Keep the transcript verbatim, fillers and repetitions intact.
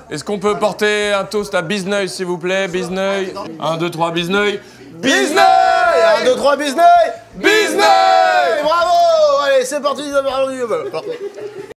Est-ce qu'on peut porter un toast à Bizneuil, s'il vous plaît? Bizneuil. un, deux, trois, Bizneuil. Bizneuil! un, deux, trois, Bizneuil! Bizneuil! Bravo! Allez, c'est parti.